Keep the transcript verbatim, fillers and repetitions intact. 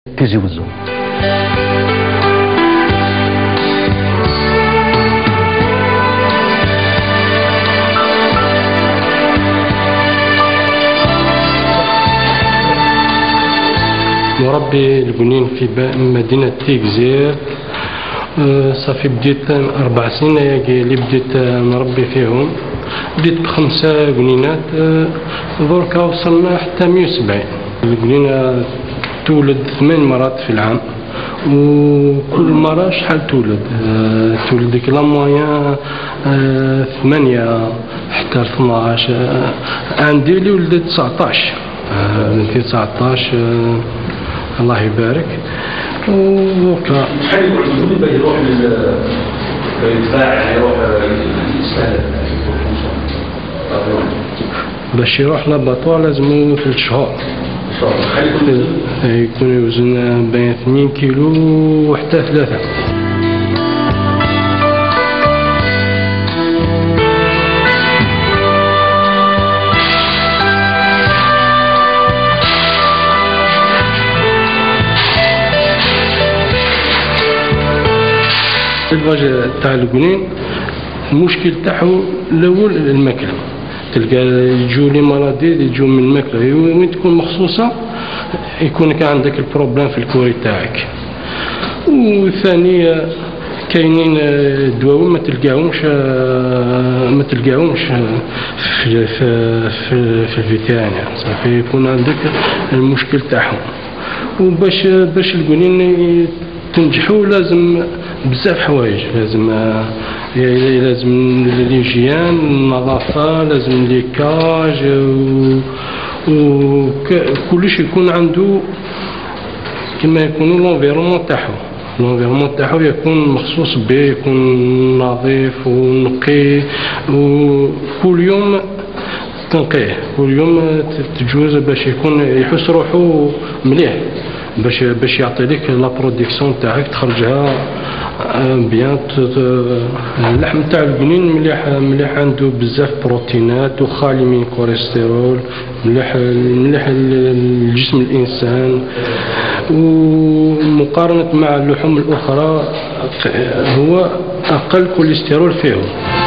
تيجي وزو مربي البنين في مدينة تيكزير. صافي بديت أربع سنين اللي بديت نربي فيهم. بديت بخمسة بنينات، دركا وصلنا حتى مية وسبعين. البنينة تولد ثمان مرات في العام، وكل مرة شحال تولد تولد ديك لا مويان ثمانية حتى اثناش. عندي اللي ولدت تسعطاش بنتي تسعطاش الله يبارك. وكا شحال يقعد الزوج باش يروح للدفاع يروح يستهدف باش يروح لاباطوار لازمو ثلاث شهور. يكون يوزن بين اثنين كيلو وحتى ثلاثة. الفاج تاع القنين المشكل تاعو الاول الماكله. تلقى يجوا لي مرضى يجوا من الماكله وين تكون مخصوصه يكون كان عندك البروبليم في الكوري تاعك. وثانيا كاينين دواء ما تلقاهمش ما تلقاهمش في في في, في الفيترينير. صافي يكون عندك المشكل تاعهم. وباش باش القنين تنجحوا لازم بزاف حوايج. لازم لازم ليجيان النظافه، لازم ليكاج، وكلش يكون عنده كما يكون لونفيرمون تاعو. لونفيرمون تاعو يكون مخصوص به، يكون نظيف ونقي، وكل يوم تنقيه، كل يوم تجوز باش يكون يحس روحو مليح، باش باش يعطي لك لا برودكسيون تاعك تخرجها بيان. اللحم تاع القنين مليح مليح عنده بزاف بروتينات وخالي من كوليسترول، مليح مليح لجسم الانسان. ومقارنة مع اللحوم الاخرى هو اقل كوليسترول فيهم.